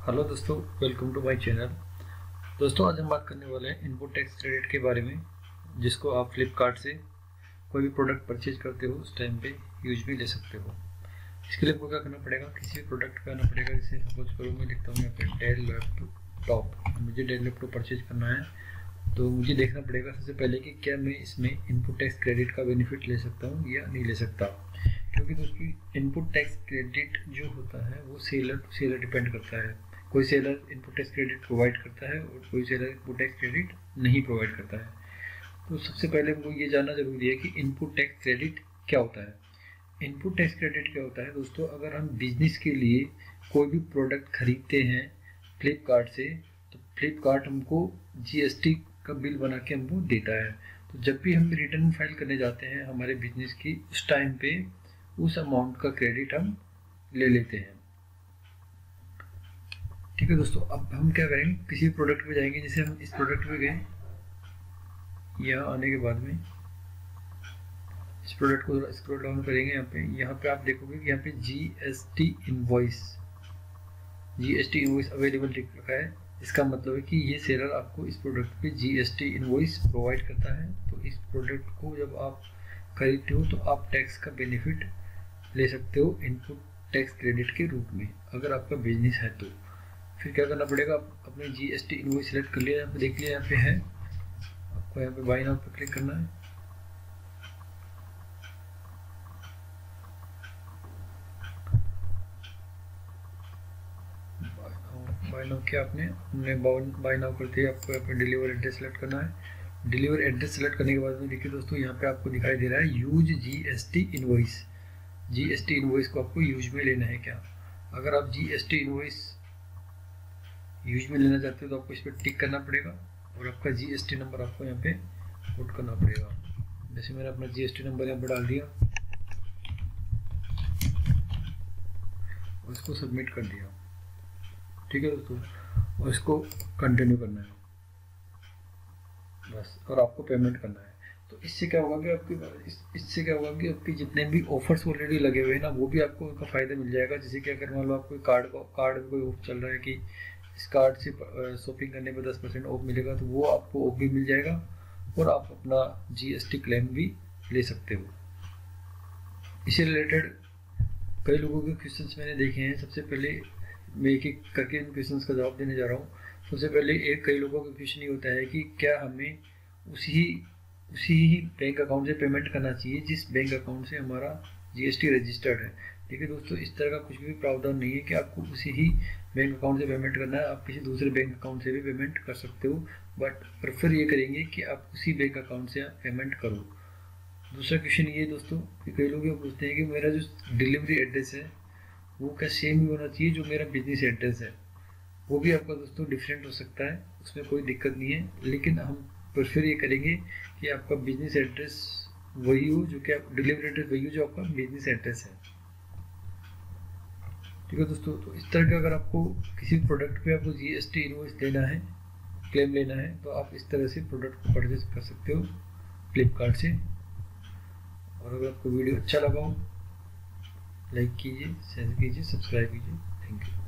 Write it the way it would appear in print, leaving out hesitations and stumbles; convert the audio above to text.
Hello दोस्तों, welcome to my channel. दोस्तों, आज हम बात करने वाले हैं इनपुट टैक्स क्रेडिट के बारे में, जिसको आप फ्लिपकार्ट से कोई भी प्रोडक्ट परचेज करते हो उस टाइम पे यूज भी ले सकते हो। इसके लिए आपको क्या करना पड़ेगा, किसी भी प्रोडक्ट पे आना पड़ेगा। जैसे सपोज करो मैं लिखता हूँ यहाँ पे डेल लैपटॉप, मुझे डेल लैपटॉप परचेज करना है, तो मुझे देखना पड़ेगा सबसे पहले कि क्या मैं इसमें इनपुट टैक्स क्रेडिट का बेनिफिट ले सकता हूँ या नहीं ले सकता। क्योंकि दोस्तों, इनपुट टैक्स क्रेडिट जो होता है वो सेलर टू सेलर डिपेंड करता है। कोई seller input tax credit provide करता है और कोई सेलर इनपुट टैक्स क्रेडिट नहीं प्रोवाइड करता है। तो सबसे पहले हमको ये जानना जरूरी है कि इनपुट टैक्स क्रेडिट क्या होता है। इनपुट टैक्स क्रेडिट क्या होता है दोस्तों, अगर हम बिजनेस के लिए कोई भी प्रोडक्ट खरीदते हैं फ्लिपकार्ट से, तो फ्लिपकार्ट हमको जीएसटी का बिल बना के हमको देता है। तो जब भी हम रिटर्न फाइल करने जाते हैं हमारे बिजनेस की, उस टाइम पे उस अमाउंट का क्रेडिट हम ले लेते हैं। ठीक है दोस्तों, अब हम क्या करेंगे, किसी प्रोडक्ट पे जाएंगे। जैसे हम इस प्रोडक्ट पे गए, यहाँ आने के बाद में इस प्रोडक्ट को स्क्रॉल डाउन करेंगे। यहाँ पे आप देखोगे कि यहाँ पे जीएसटी इनवॉइस अवेलेबल लिख रखा है। इसका मतलब है कि ये सेलर आपको इस प्रोडक्ट पे जीएसटी इनवॉइस प्रोवाइड करता है। तो इस प्रोडक्ट को जब आप खरीदते हो तो आप टैक्स का बेनिफिट ले सकते हो इनपुट टैक्स क्रेडिट के रूप में, अगर आपका बिजनेस है तो। फिर क्या करना पड़ेगा, अपने जीएसटी इनवॉइस सेलेक्ट कर लिया, यहाँ पे देख लिया, यहाँ पे है, आपको यहाँ पे बाय नाउ पे क्लिक करना है। बाय नाउ क्या आपने बाय नाउ करते ही आपको यहाँ पे डिलीवर एड्रेस सेलेक्ट करना है। डिलीवर एड्रेस सेलेक्ट करने के बाद में देखिए दोस्तों, यहाँ पे आपको दिखाई दे रहा है use GST invoice. GST invoice को आपको यूज में लेना है क्या। अगर आप जीएसटी इनवॉइस यूज में लेना चाहते हो तो आपको इस पर टिक करना पड़ेगा और आपका जीएसटी नंबर आपको यहाँ पे पुट करना पड़ेगा। जैसे मैंने अपना जीएसटी नंबर यहाँ पे डाल दिया और इसको सबमिट कर दिया। ठीक है दोस्तों, और इसको कंटिन्यू करना है बस, और आपको पेमेंट करना है। तो इससे क्या होगा कि इससे क्या होगा कि आपके जितने भी ऑफर्स ऑलरेडी लगे हुए हैं ना, वो भी आपको उनका फ़ायदा मिल जाएगा। जैसे कि अगर मान लो आप कोई कार्ड में कोई ऑफ चल रहा है कि इस कार्ड से शॉपिंग करने पर 10% ऑफ मिलेगा, तो वो आपको ऑफ भी मिल जाएगा और आप अपना जीएसटी क्लेम भी ले सकते हो। इससे रिलेटेड कई लोगों के क्वेश्चंस मैंने देखे हैं। सबसे पहले मैं एक एक करके इन क्वेश्चंस का जवाब देने जा रहा हूँ। सबसे पहले कई लोगों का क्वेश्चन ये होता है कि क्या हमें उसी ही बैंक अकाउंट से पेमेंट करना चाहिए जिस बैंक अकाउंट से हमारा जीएसटी रजिस्टर्ड है। देखिए दोस्तों, इस तरह का कुछ भी प्रावधान नहीं है कि आपको उसी ही बैंक अकाउंट से पेमेंट करना है। आप किसी दूसरे बैंक अकाउंट से भी पेमेंट कर सकते हो, बट प्रेफर ये करेंगे कि आप उसी बैंक अकाउंट से आप पेमेंट करो। दूसरा क्वेश्चन ये दोस्तों कि कई लोग ये पूछते हैं कि मेरा जो डिलीवरी एड्रेस है वो क्या सेम ही होना चाहिए जो मेरा बिजनेस एड्रेस है। वो भी आपका दोस्तों डिफरेंट हो सकता है, उसमें कोई दिक्कत नहीं है, लेकिन हम प्रेफर ये करेंगे कि आपका बिजनेस एड्रेस वही हो, जो कि डिलीवरी एड्रेस वही हो जो आपका बिजनेस एड्रेस है। ठीक है दोस्तों, तो इस तरह का अगर आपको किसी प्रोडक्ट पे आपको जीएसटी इनवॉइस लेना है, क्लेम लेना है, तो आप इस तरह से प्रोडक्ट को परचेज कर सकते हो फ्लिपकार्ट से। और अगर आपको वीडियो अच्छा लगा हो, लाइक कीजिए, शेयर कीजिए, सब्सक्राइब कीजिए। Thank you.